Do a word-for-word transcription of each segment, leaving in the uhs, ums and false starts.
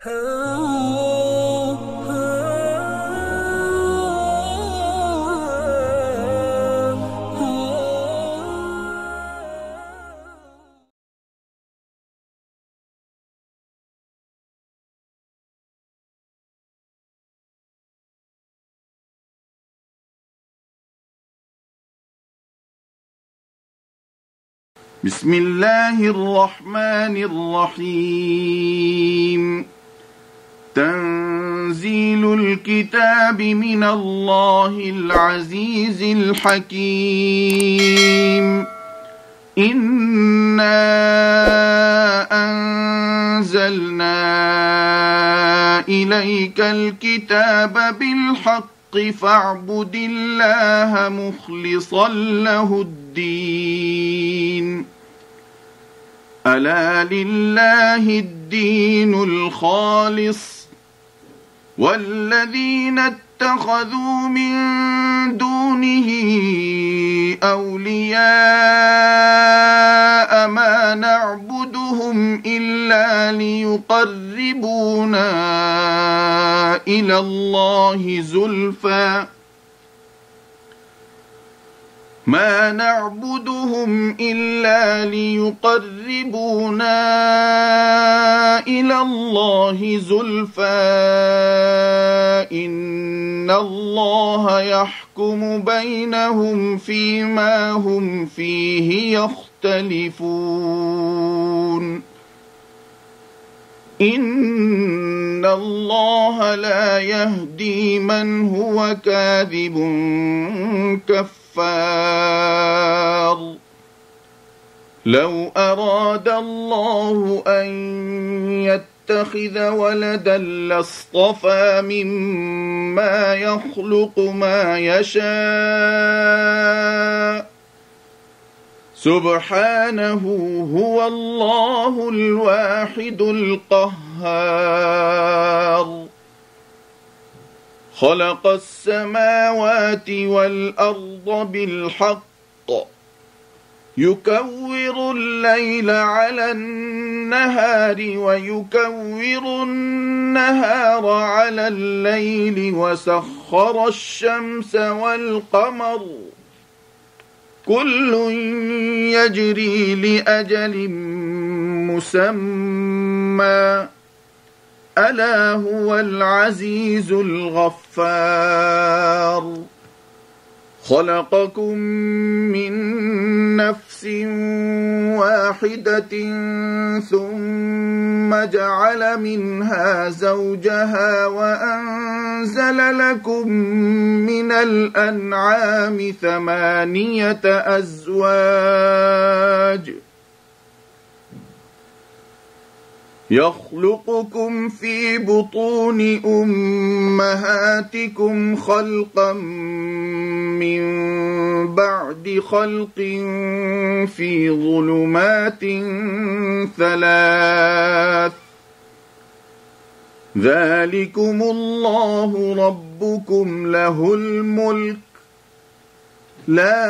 بسم الله الرحمن الرحيم. تنزيل الكتاب من الله العزيز الحكيم. إنا أنزلنا إليك الكتاب بالحق فاعبد الله مخلصا له الدين. ألا لله الدين الخالص والذين اتخذوا من دونه أولياء ما نعبدهم إلا ليقربونا إلى الله زلفى ما نعبدهم إلا ليقربونا إلى الله زلفى إن الله يحكم بينهم فيما هم فيه يختلفون. إن الله لا يهدي من هو كاذب كفار. لو أراد الله أن يتخذ ولدا لاصطفى مما يخلق ما يشاء سبحانه هو الله الواحد القهار. خلق السماوات والأرض بالحق يكور الليل على النهار ويكور النهار على الليل وسخر الشمس والقمر كل يجري لأجل مسمى ألا هو العزيز الغفار. خلقكم من نفس واحدة ثم جعل منها زوجها وأنزل لكم من الأنعام ثمانية أزواج يخلقكم في بطون أمهاتكم خلقا من بعد خلق في ظلمات ثلاث ذلكم الله ربكم له الملك لا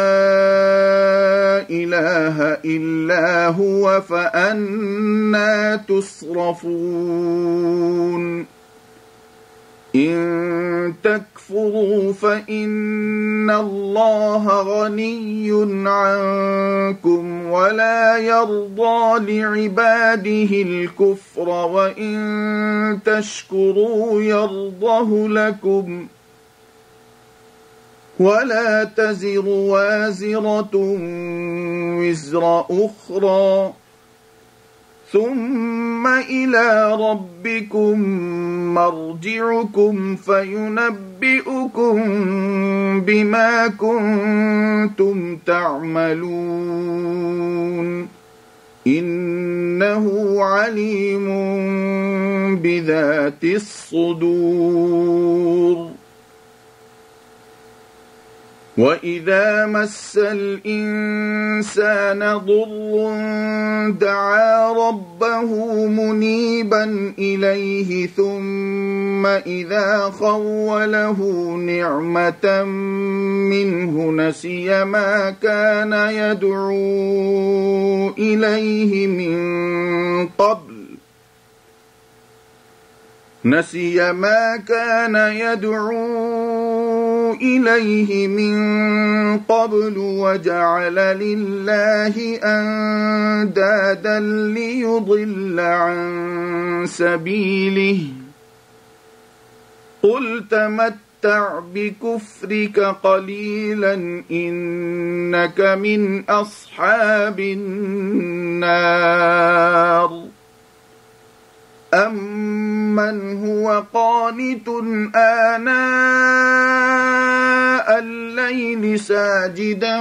إله إلا هو فأنى تصرفون. إن تكفروا فإن الله غني عنكم ولا يرضى لعباده الكفر وإن تشكروا يرضه لكم ولا تزر وازرة وزر أخرى ثم إلى ربكم مرجعكم فينبئكم بما كنتم تعملون إنه عليم بذات الصدور. وإذا مس الإنسان ضر دعا ربه منيبا إليه ثم إذا خوله نعمة منه نسي ما كان يدعو إليه من قبل نسي ما كان يدعو إليه من قبل وجعل لله أندادا ليضل عن سبيله قل تمتع بكفرك قليلا إنك من أصحاب النار أمن هو قانت آناء الليل ساجدا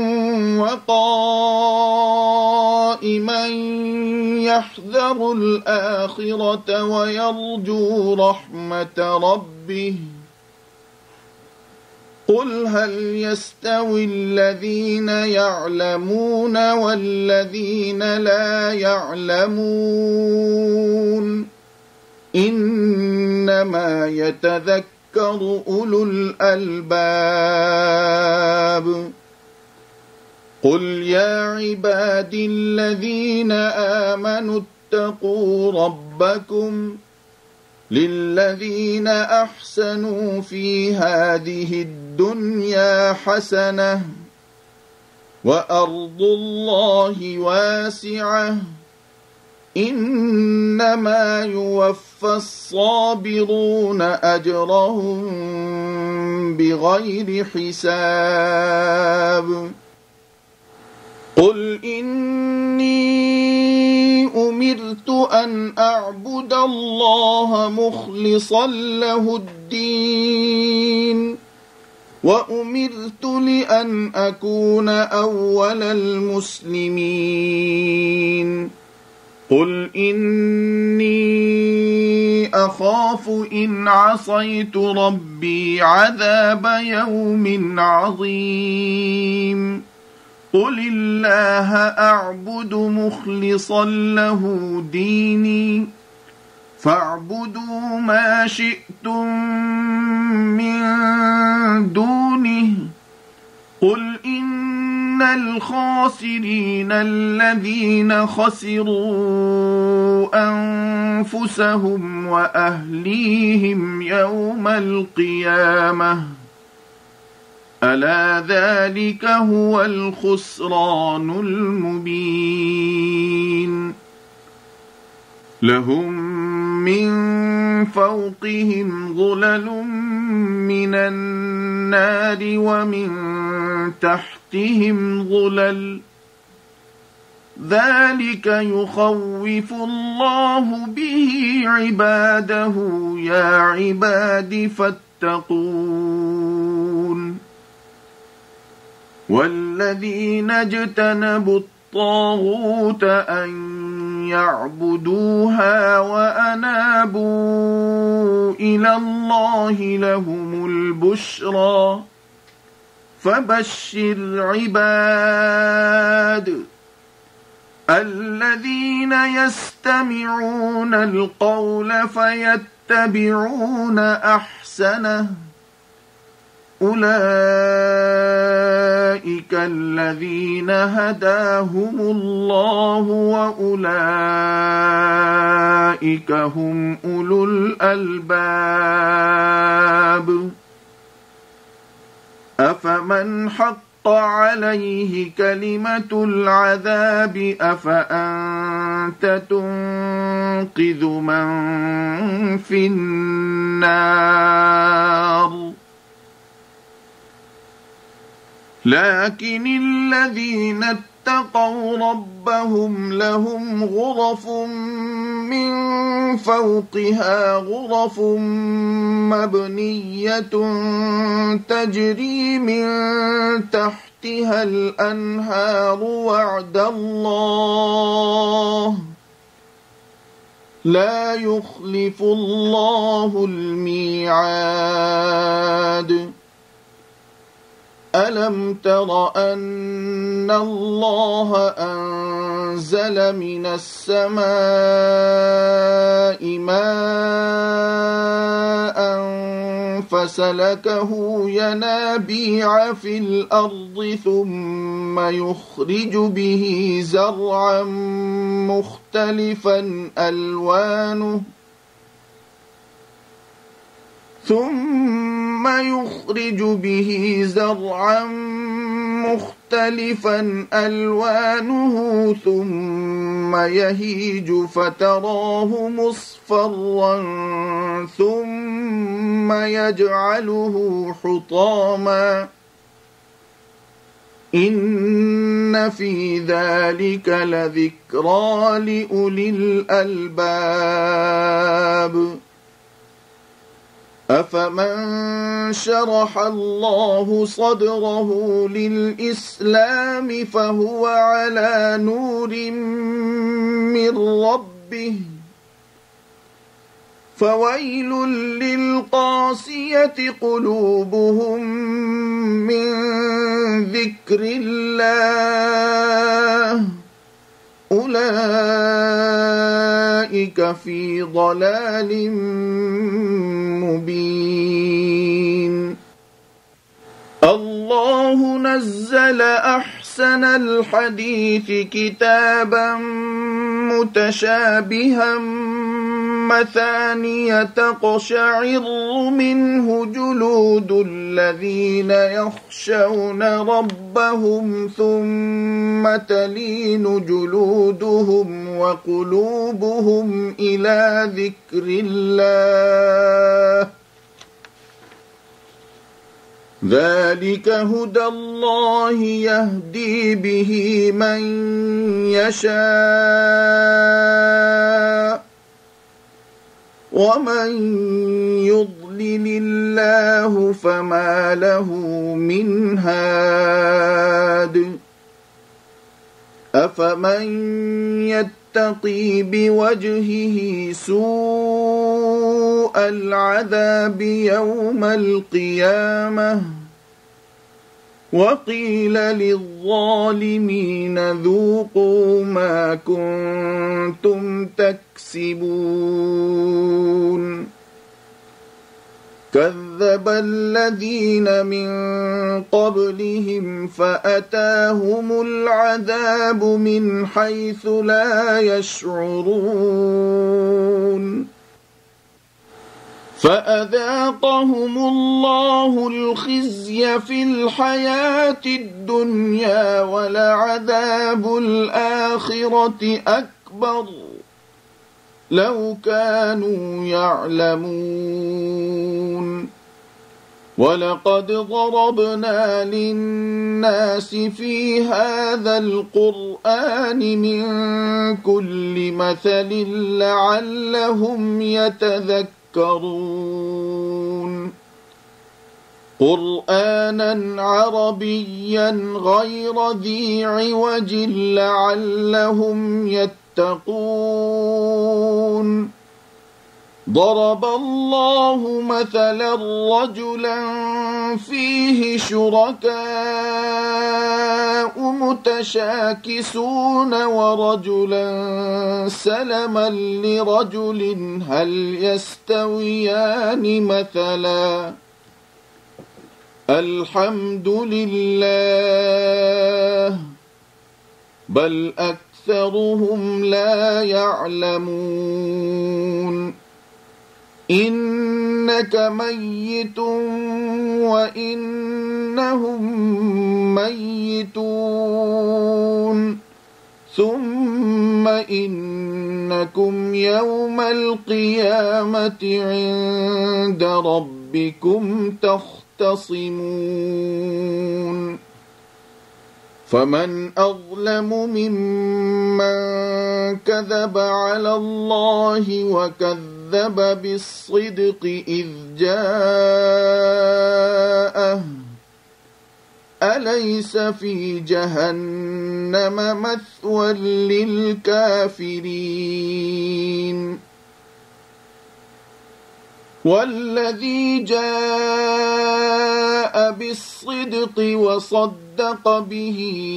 وقائما يحذر الآخرة ويرجو رحمة ربه قل هل يستوي الذين يعلمون والذين لا يعلمون إنما يتذكر أولو الألباب قل يا عبادي الذين آمنوا اتقوا ربكم للذين أحسنوا في هذه الدنيا حسنة وأرض الله واسعة إنما يوفى الصابرون أجرهم بغير حساب قل إني أمرت أن أعبد الله مخلصا له الدين وأمرت لأن أكون أول المسلمين قل إني أخاف إن عصيت ربي عذاب يوم عظيم قل الله أعبد مخلصا له ديني فاعبدوا ما شئتم من دونه قل إن الخاسرين الذين خسروا أنفسهم وأهليهم يوم القيامة ألا ذلك هو الخسران المبين لهم من فوقهم ظلل من النار ومن تحتهم ظلل ذلك يخوف الله به عباده يا عباد فاتقون والذين اجتنبوا الطاغوت أن يعبدوها وأنابوا إلى الله لهم البشرى فبشر عباد الذين يستمعون القول فيتبعون أحسنه أولئك الذين هداهم الله وأولئك هم أولو الألباب أفمن حق عليه كلمة العذاب أفأنت تنقذ من في النار لكن الذين اتقوا ربهم لهم غرف من فوقها غرف مبنية تجري من تحتها الأنهار وعد الله لا يخلف الله الميعاد ألم تر أن الله أنزل من السماء ماء فسلكه ينابيع في الأرض ثم يخرج به زرعا مختلفا ألوانه ثم يخرج به زرعا مختلفا ألوانه ثم يهيج فتراه مصفرا ثم يجعله حطاما إن في ذلك لذكرى لأولي الألباب أفمن شرح الله صدره للإسلام فهو على نور من ربه فويل للقاسية قلوبهم من ذكر الله أولئك في ضلال مبين الله نزل أحسن الحديث كتابا متشابها مثانية تقشعر منه جلود الذين يخشون ربهم ثم تلين جلودهم وقلوبهم إلى ذكر الله ذلك هدى الله يهدي به من يشاء ومن يضلل الله فما له من هاد أفمن يتقي بوجهه سوء العذاب يوم القيامة وقيل للظالمين ذوقوا ما كنتم تكسبون كذب الذين من قبلهم فأتاهم العذاب من حيث لا يشعرون فأذاقهم الله الخزي في الحياة الدنيا ولعذاب الآخرة أكبر لو كانوا يعلمون ولقد ضربنا للناس في هذا القرآن من كل مثل لعلهم يتذكرون قرآنا عربيا غير ذي عوج لعلهم يتقون ضرب الله مثلا رجلا فيه شركاء متشاكسون ورجلا سلما لرجل هل يستويان مثلا الحمد لله بل أكثرهم لا يعلمون إنك ميت وإنهم ميتون ثم إنكم يوم القيامة عند ربكم تختصمون فمن أظلم ممن كذب على الله وكذب بالصدق إذ جاءه أليس في جهنم مثوى للكافرين والذي جاء بالصدق وصدق به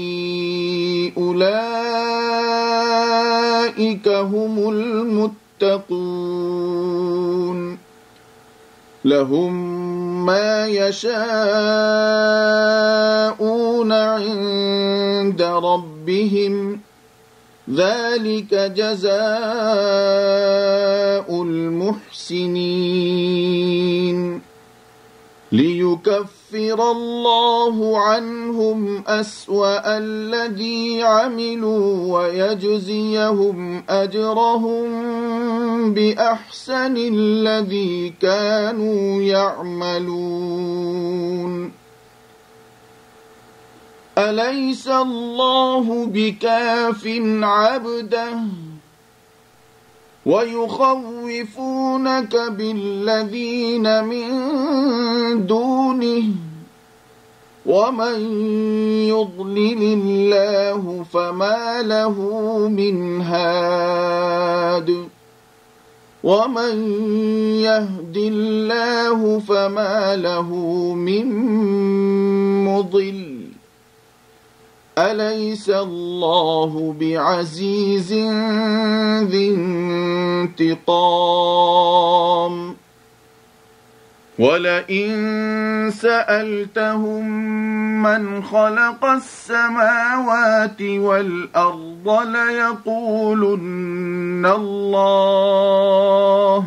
أولئك هم المتقون لهم ما يشاءون عند ربهم ذلك جزاء المحسنين ليكفر الله عنهم أسوأ الذي عملوا ويجزيهم أجرهم بأحسن الذي كانوا يعملون أليس الله بكاف عبده ويخوفونك بالذين من دونه ومن يضلل الله فما له من هاد ومن يهد الله فما له من مضل أليس الله بعزيز ذي انتقام ولئن سألتهم من خلق السماوات والأرض ليقولن الله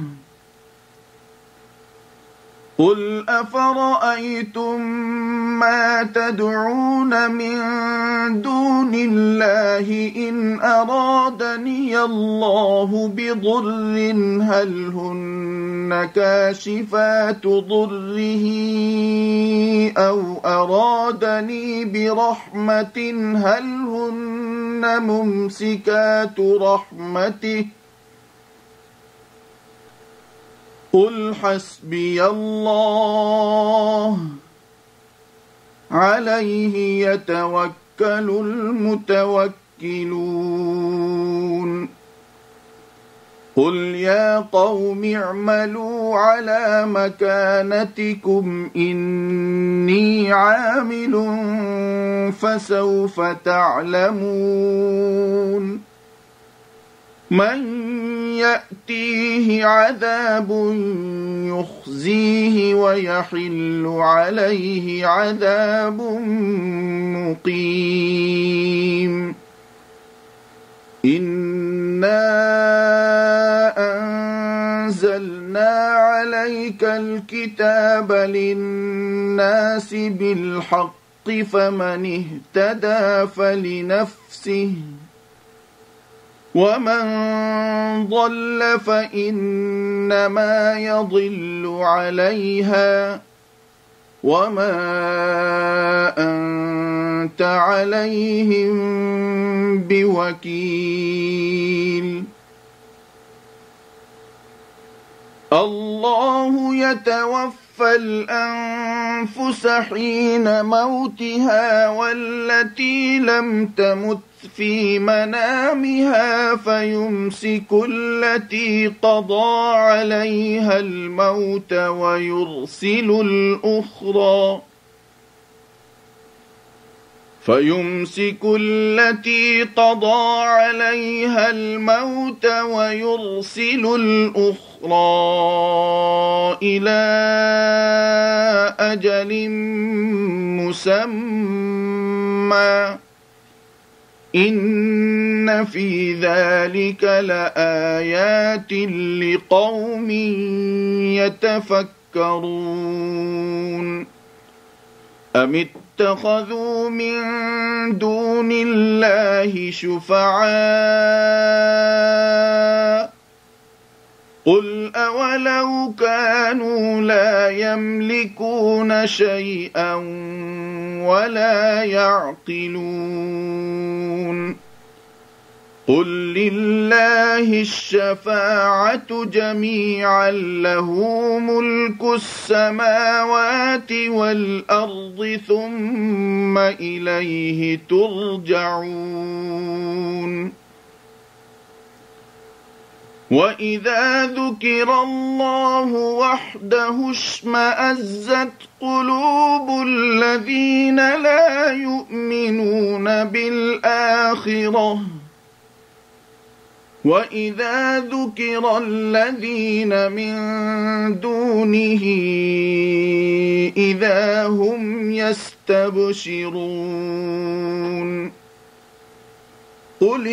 قل أفرأيتم ما تدعون من دون الله إن أرادني الله بضر هل هن كاشفات ضره أو أرادني برحمة هل هن ممسكات رحمته قل حسبي الله عليه يتوكل المتوكلون قل يا قوم اعملوا على مكانتكم إني عامل فسوف تعلمون من يأتيه عذاب يخزيه ويحل عليه عذاب مقيم إنا أنزلنا عليك الكتاب للناس بالحق فمن اهتدى فلنفسه ومن ضل فإنما يضل عليها وما أنت عليهم بوكيل الله يتوفى الأنفس حين موتها والتي لم تمت في منامها فيمسك التي قضى عليها الموت ويرسل الأخرى فيمسك التي قضى عليها الموت ويرسل الأخرى إلى أجل مسمى إن في ذلك لآيات لقوم يتفكرون أم اتخذوا من دون الله شفعاء قل أولو كانوا لا يملكون شيئا ولا يعقلون قل لله الشفاعة جميعا له ملك السماوات والأرض ثم إليه ترجعون وإذا ذكر الله وحده اشمأزت قلوب الذين لا يؤمنون بالآخرة وإذا ذكر الذين من دونه إذا هم يستبشرون قل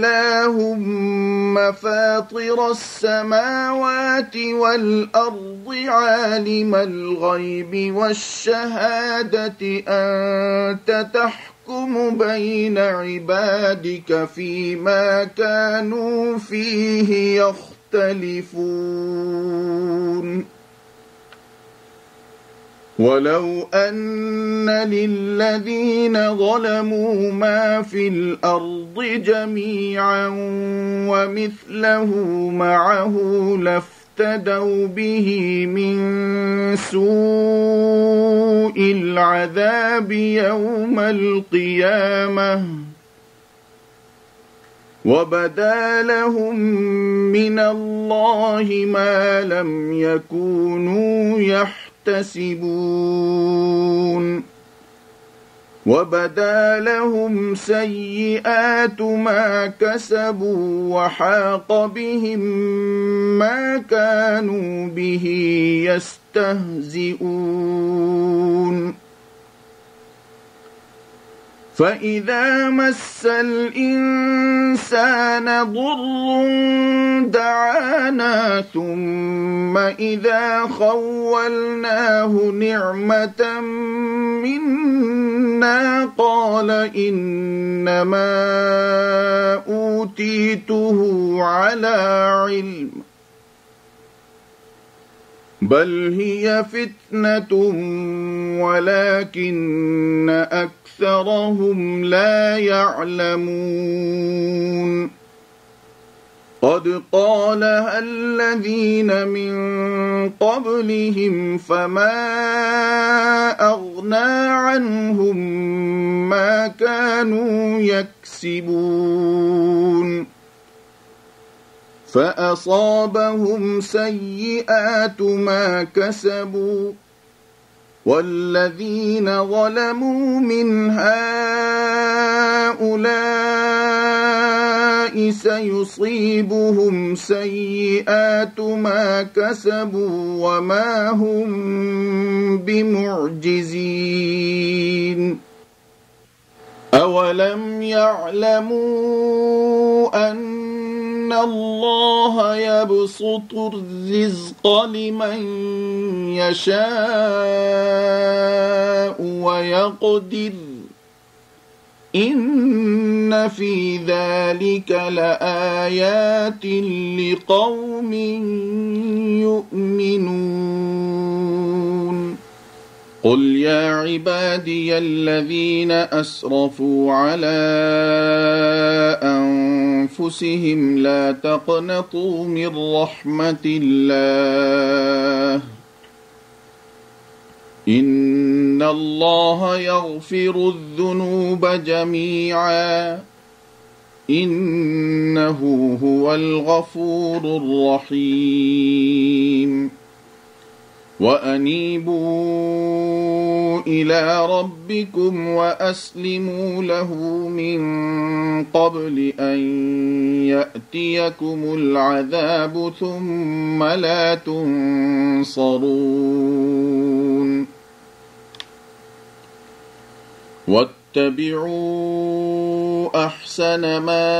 اللهم فاطر السماوات والأرض عالم الغيب والشهادة أنت تحكم بين عبادك فيما كانوا فيه يختلفون ولو أن للذين ظلموا ما في الأرض جميعا ومثله معه لافتدوا به من سوء العذاب يوم القيامة وبدا لهم من الله ما لم يكونوا يحتسبون يحتسبون وبدا لهم سيئات ما كسبوا وحاق بهم ما كانوا به يستهزئون فإذا مس الإنسان ضر دعانا ثم إذا خولناه نعمة منا قال إنما أوتيته على علم بل هي فتنة ولكن أكثرهم لا يعلمون قد قالها الذين من قبلهم فما أغنى عنهم ما كانوا يكسبون فأصابهم سيئات ما كسبوا والذين ظلموا من هؤلاء سيصيبهم سيئات ما كسبوا وما هم بمعجزين أولم يعلموا أن الله يبسط الرزق لمن يشاء ويقدر إن في ذلك لآيات لقوم يؤمنون قل يا عبادي الذين أسرفوا على أنفسهم لا تقنطوا من رحمة الله إن الله يغفر الذنوب جميعا إنه هو الغفور الرحيم وأنيبوا إلى ربكم وأسلموا له من قبل أن يأتيكم العذاب ثم لا تنصرون واتبعوا أحسن ما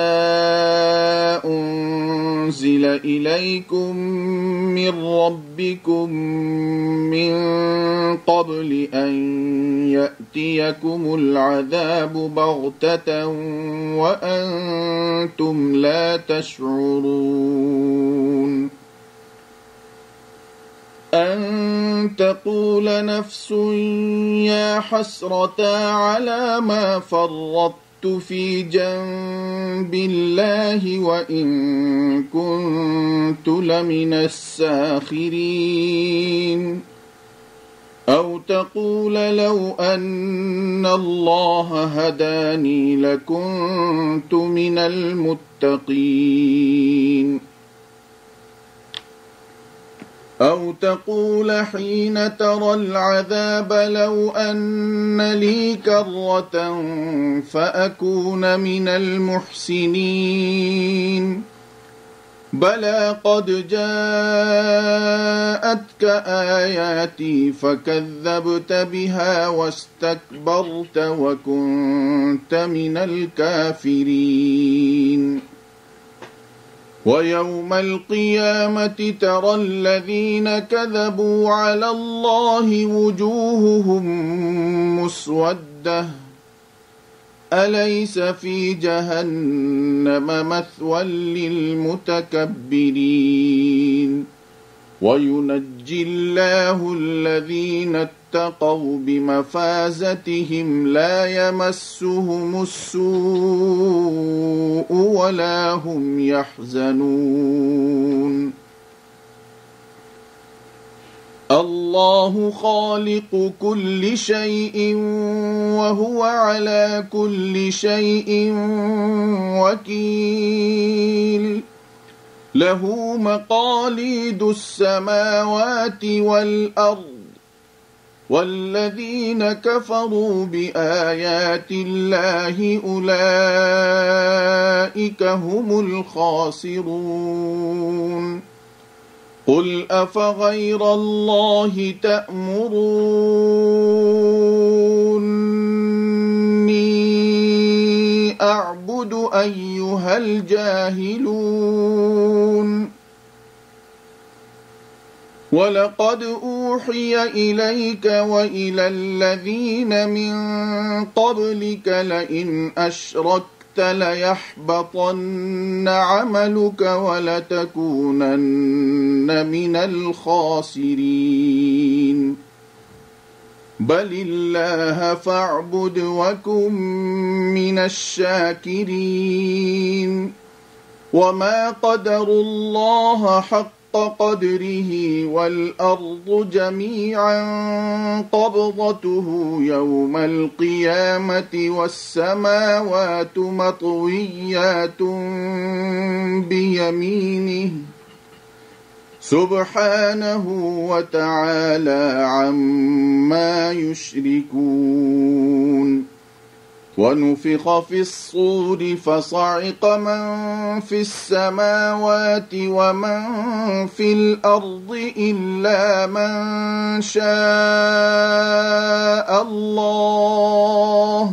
أنزل إليكم من ربكم من قبل أن يأتيكم العذاب بغتة وأنتم لا تشعرون أن تقول نفس يا حسرة على ما فرطت في جنب الله وإن كنت لمن الساخرين أو تقول لو أن الله هداني لكنت من المتقين أو تقول حين ترى العذاب لو أن لي كرة فأكون من المحسنين بلى قد جاءك جاءتك آياتي فكذبت بها واستكبرت وكنت من الكافرين ويوم القيامة ترى الذين كذبوا على الله وجوههم مسودة أليس في جهنم مثوى للمتكبرين وينجي الله الذين اتقوا بمفازتهم لا يمسهم السوء ولا هم يحزنون الله خالق كل شيء وهو على كل شيء وكيل له مقاليد السماوات والأرض والذين كفروا بآيات الله أولئك هم الخاسرون قل أفغير الله تأمروني أعبد أيها الجاهلون ولقد أوحي إليك وإلى الذين من قبلك لئن أشركت ليحبطن عملك ولتكونن من الخاسرين بل الله فاعبد وكن من الشاكرين وما قدروا الله حق قدره والأرض جميعا قبضته يوم القيامة والسماوات مطويات بيمينه سبحانه وتعالى عما يشركون ونفخ في الصور فصعق من في السماوات ومن في الأرض إلا من شاء الله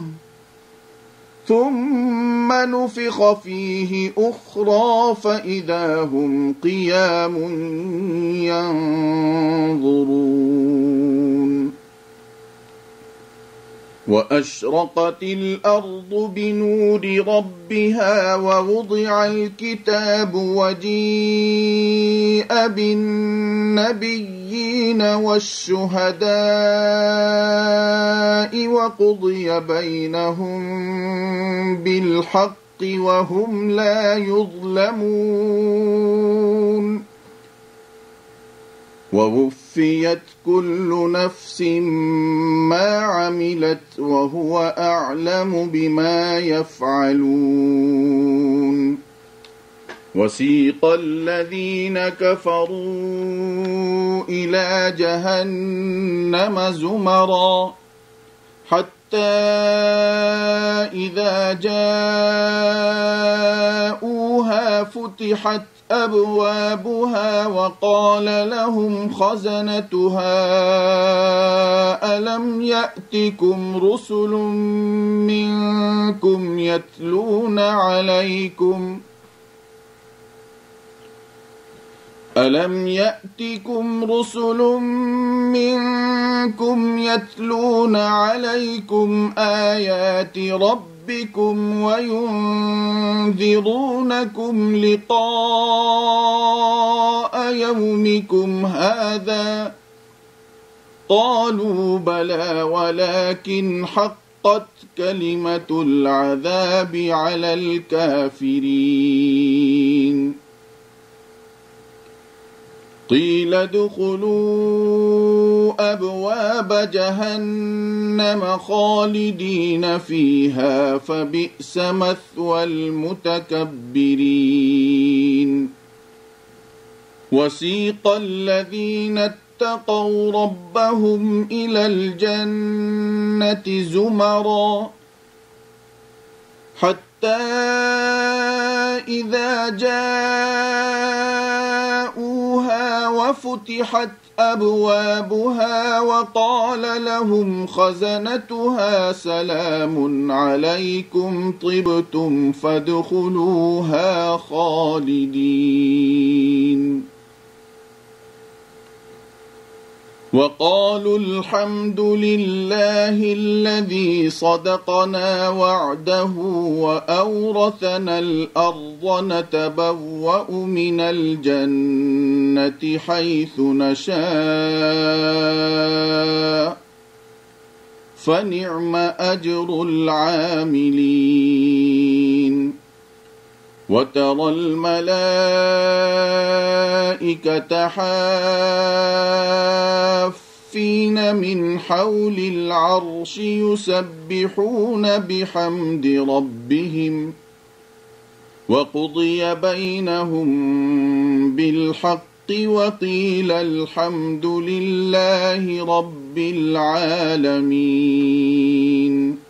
ثم نفخ فيه أخرى فإذا هم قيام ينظرون وأشرقت الأرض بنور ربها ووضع الكتاب وجيء بالنبيين والشهداء وقضي بينهم بالحق وهم لا يظلمون ووفيت كل نفس ما عملت وهو أعلم بما يفعلون وسيق الذين كفروا إلى جهنم زمرا حتى إذا جاءوها فتحت أبوابها وقال لهم خزنتها ألم يأتكم رسل منكم يتلون عليكم ألم يأتكم رسل منكم يتلون عليكم آيات ربكم وينذرونكم لقاء يومكم هذا قالوا بلى ولكن حقت كلمة العذاب على الكافرين قيل ادخلوا أبواب جهنم خالدين فيها فبئس مثوى المتكبرين وسيق الذين اتقوا ربهم إلى الجنة زمرا حتى إذا جاءوها وفتحت أبوابها وقال لهم خزنتها سلام عليكم طبتم فادخلوها خالدين وقالوا الحمد لله الذي صدقنا وعده وأورثنا الأرض نتبوأ من الجنة حيث نشاء فنعم أجر العاملين وترى الملائكة حافين من حول العرش يسبحون بحمد ربهم وقضي بينهم بالحق وقيل الحمد لله رب العالمين